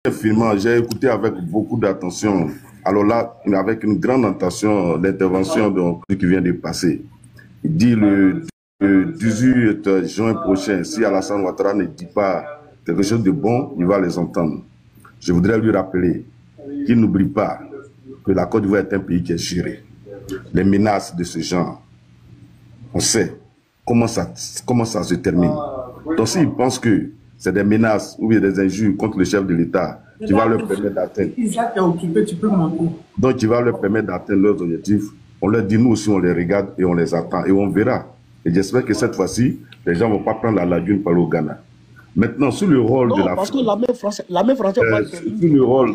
Finalement, j'ai écouté avec beaucoup d'attention. Alors là, avec une grande attention, l'intervention qui vient de passer. Il dit le 18 juin prochain, si Alassane Ouattara ne dit pas quelque chose de bon, il va les entendre. Je voudrais lui rappeler qu'il n'oublie pas que la Côte d'Ivoire est un pays qui est géré. Les menaces de ce genre, on sait comment ça se termine. Donc s'il pense que c'est des menaces ou bien des injures contre le chef de l'État qui va leur permettre d'atteindre. Donc qui va leur permettre d'atteindre leurs objectifs, on leur dit, nous aussi on les regarde et on les attend et on verra. Et j'espère que cette fois-ci, les gens ne vont pas prendre la lagune par le Ghana. Maintenant, sur le rôle de la France. Parce que l'armée française. Sur le rôle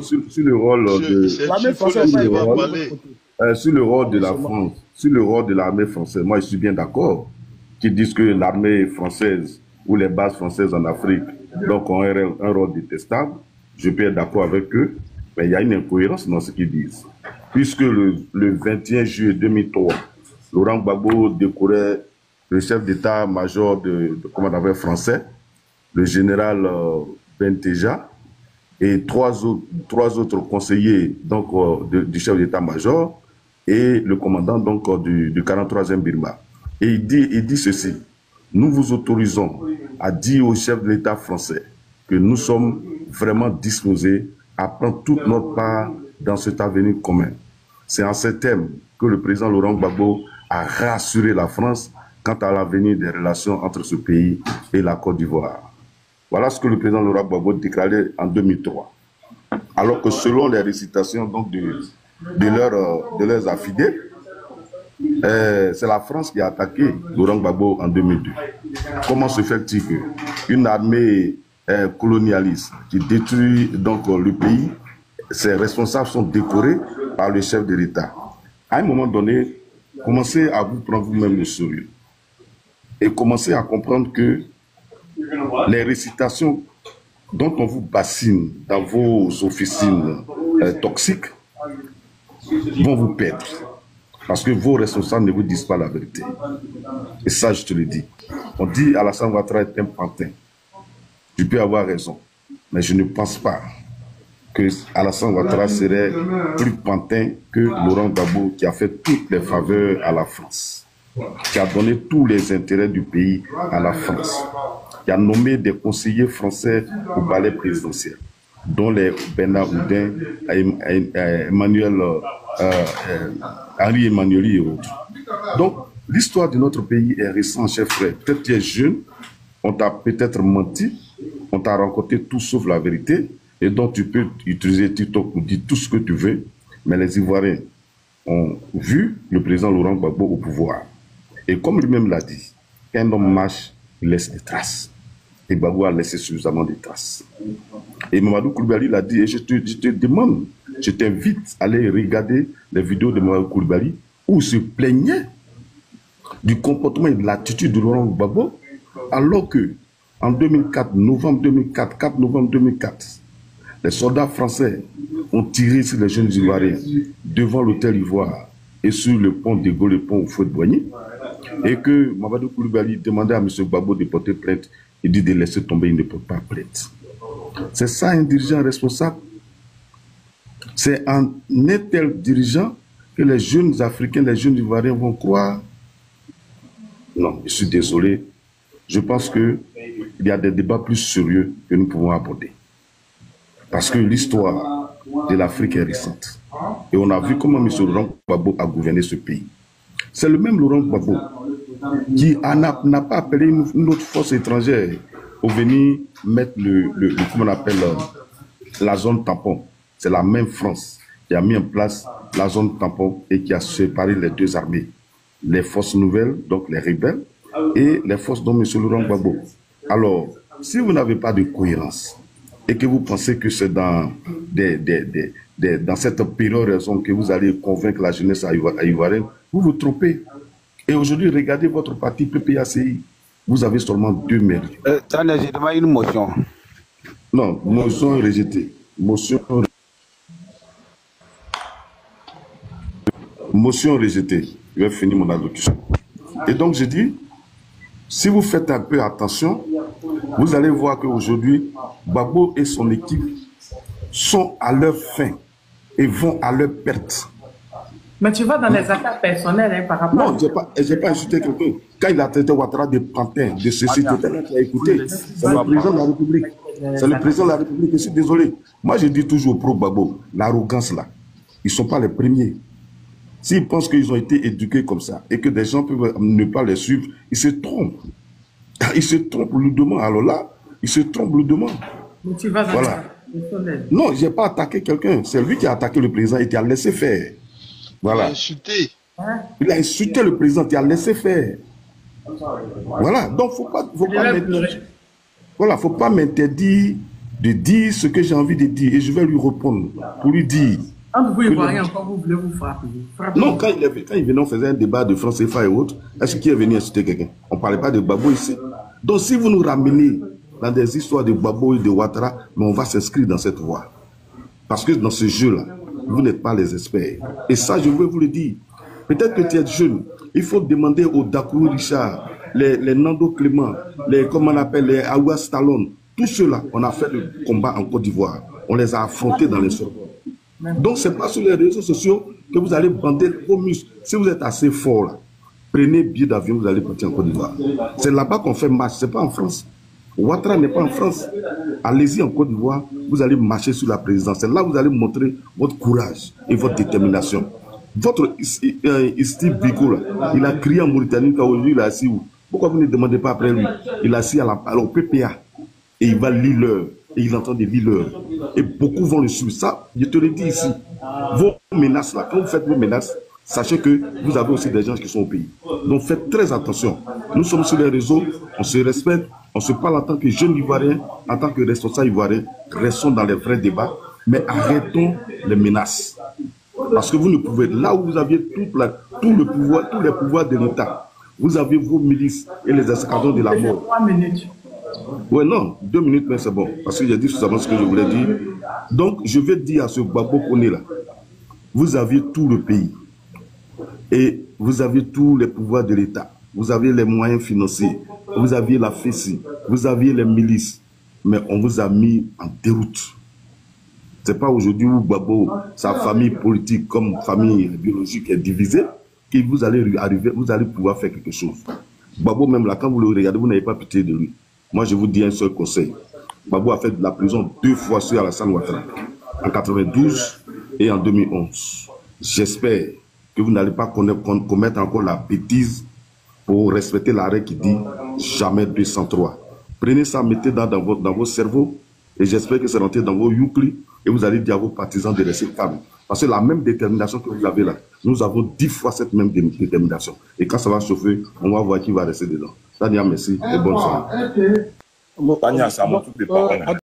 de la France, sur le rôle de l'armée française, moi je suis bien d'accord qu'ils disent que l'armée française ou les bases françaises en Afrique donc ont un rôle détestable. Je peux être d'accord avec eux, mais il y a une incohérence dans ce qu'ils disent. Puisque le 21 juillet 2003, Laurent Gbagbo décorait le chef d'état-major de français, le général Benteja, et trois autres conseillers donc, du chef d'état-major et le commandant donc, du 43e Birma. Et il dit ceci: nous vous autorisons à dire au chef de l'État français que nous sommes vraiment disposés à prendre toute notre part dans cet avenir commun. C'est en ces termes que le président Laurent Gbagbo a rassuré la France quant à l'avenir des relations entre ce pays et la Côte d'Ivoire. Voilà ce que le président Laurent Gbagbo déclarait en 2003. Alors que selon les récitations donc, de leurs affidés, c'est la France qui a attaqué Laurent Gbagbo en 2002. Comment se fait-il qu'une armée colonialiste qui détruit donc le pays, ses responsables sont décorés par le chef de l'État? À un moment donné, commencez à vous prendre vous-même le sérieux et commencez à comprendre que les récitations dont on vous bassine dans vos officines toxiques vont vous perdre. Parce que vos responsables ne vous disent pas la vérité. Et ça, je te le dis. On dit Alassane Ouattara est un pantin. Tu peux avoir raison. Mais je ne pense pas que Alassane Ouattara serait plus pantin que Laurent Gbagbo qui a fait toutes les faveurs à la France, qui a donné tous les intérêts du pays à la France, qui a nommé des conseillers français au palais présidentiel, dont les Bernard Houdin, Henri Emmanueli et autres. Donc, l'histoire de notre pays est récente, chers frères. Peut-être tu es jeune, on t'a peut-être menti, on t'a raconté tout sauf la vérité, et donc tu peux utiliser TikTok pour dire tout ce que tu veux, mais les Ivoiriens ont vu le président Laurent Gbagbo au pouvoir. Et comme lui-même l'a dit, qu'un homme marche, il laisse des traces. Et Gbagbo a laissé suffisamment de traces. Et Mamadou Koulibaly l'a dit, et je te demande, je t'invite à aller regarder les vidéos de Mamadou Koulibaly où il se plaignait du comportement et de l'attitude de Laurent Gbagbo, alors que en 2004, novembre 2004, 4 novembre 2004, les soldats français ont tiré sur les jeunes Ivoiriens devant l'hôtel Ivoire et sur le pont de Gaulle, le pont au Fouet-de-Boigny, et que Mamadou Koulibaly demandait à M. Gbagbo de porter plainte. Il dit de laisser tomber, il ne porte pas plainte. C'est ça un dirigeant responsable. C'est en un tel dirigeant que les jeunes Africains, les jeunes Ivoiriens vont croire. Non, je suis désolé. Je pense qu'il y a des débats plus sérieux que nous pouvons aborder. Parce que l'histoire de l'Afrique est récente. Et on a vu comment M. Laurent Gbagbo a gouverné ce pays. C'est le même Laurent Gbagbo qui n'a pas appelé une autre force étrangère pour venir mettre comment on appelle, la zone tampon. C'est la même France qui a mis en place la zone tampon et qui a séparé les deux armées. Les forces nouvelles, donc les rebelles, et les forces dont M. Laurent Gbagbo. Alors, si vous n'avez pas de cohérence et que vous pensez que c'est dans cette période raison que vous allez convaincre la jeunesse ivoirienne, vous vous trompez. Et aujourd'hui, regardez votre parti PPACI. Vous avez seulement 2 maires. Ça n'est pas une motion. Non, motion rejetée. Motion rejetée. Je vais finir mon allocution. Et donc, je dis, si vous faites un peu attention, vous allez voir qu'aujourd'hui, Gbagbo et son équipe sont à leur fin et vont à leur perte. Mais tu vas dans les affaires personnelles hein, par rapport... Non, je n'ai pas insulté quelqu'un. Quand il a traité Ouattara de pantin, de ceci, tout à l'heure, tu as écouté. C'est le président de la République. C'est le président de la République. Je suis désolé. Moi, je dis toujours au pro-Gbagbo, l'arrogance là, ils ne sont pas les premiers. S'ils pensent qu'ils ont été éduqués comme ça et que des gens peuvent ne pas les suivre, ils se trompent. Ils se trompent lourdement. Alors là, ils se trompent lourdement. Mais tu vas dans Voilà. Non, je n'ai pas attaqué quelqu'un. C'est lui qui a attaqué le président et qui a laissé faire. Voilà. Il a insulté. Il a insulté le président qui a laissé faire. Voilà. Donc, faut pas m'interdire de dire ce que j'ai envie de dire. Et je vais lui répondre pour lui dire. Entre vous, Ivoiriens, encore vous voulez vous frapper. Non, quand il venait, on faisait un débat de France CFA et autres. Est-ce qu'il est venu insulter quelqu'un? On ne parlait pas de Gbagbo ici. Donc, si vous nous ramenez dans des histoires de Gbagbo et de Ouattara, mais on va s'inscrire dans cette voie. Parce que dans ce jeu-là, vous n'êtes pas les experts. Et ça, je veux vous le dire. Peut-être que tu es jeune. Il faut demander aux Dakou Richard, les Nando Clément, comment on appelle, les Awa Stallone. Tous ceux-là, on a fait le combat en Côte d'Ivoire. On les a affrontés dans les sols. Donc, ce n'est pas sur les réseaux sociaux que vous allez bander vos muscles. Si vous êtes assez fort, là, prenez billet d'avion, vous allez partir en Côte d'Ivoire. C'est là-bas qu'on fait marche, ce n'est pas en France. Ouattara n'est pas en France. Allez-y en Côte d'Ivoire, vous allez marcher sur la présidence. C'est là que vous allez montrer votre courage et votre détermination. Votre Steve Biko, là, il a crié en Mauritanie qu'aujourd'hui il est assis où? Pourquoi vous ne demandez pas après lui? Il est assis au PPA et il va lire l'heure. Et il entend des leaders. Et beaucoup vont le suivre. Ça, je te le dis ici. Vos menaces là, quand vous faites vos menaces, sachez que vous avez aussi des gens qui sont au pays. Donc faites très attention. Nous sommes sur les réseaux, on se respecte, on se parle en tant que jeunes Ivoiriens, en tant que responsables Ivoiriens. Restons dans les vrais débats, mais arrêtons les menaces. Parce que vous ne pouvez, là où vous aviez tout le pouvoir, tous les pouvoirs de l'État, vous avez vos milices et les escadrons de la mort. 3 minutes. Ouais, non, 2 minutes, mais c'est bon. Parce que j'ai dit suffisamment ce que je voulais dire. Donc, je vais dire à ce Gbagbo Koné là, vous avez tout le pays. Et vous avez tous les pouvoirs de l'État. Vous avez les moyens financiers. Vous aviez la FECI. Vous aviez les milices. Mais on vous a mis en déroute. Ce n'est pas aujourd'hui où Gbagbo, sa famille politique comme famille biologique est divisée, que vous allez arriver, vous allez pouvoir faire quelque chose. Gbagbo, même là, quand vous le regardez, vous n'avez pas pitié de lui. Moi, je vous dis un seul conseil. Gbagbo a fait de la prison 2 fois sur Alassane Ouattara, en 92 et en 2011. J'espère que vous n'allez pas commettre encore la bêtise pour respecter l'arrêt qui dit jamais 203. Prenez ça, mettez dans vos cerveaux et j'espère que c'est rentré dans vos youkli et vous allez dire à vos partisans de rester calmes. Parce que la même détermination que vous avez là, nous avons 10 fois cette même détermination. Et quand ça va chauffer, on va voir qui va rester dedans. Tania, merci et bonne soirée.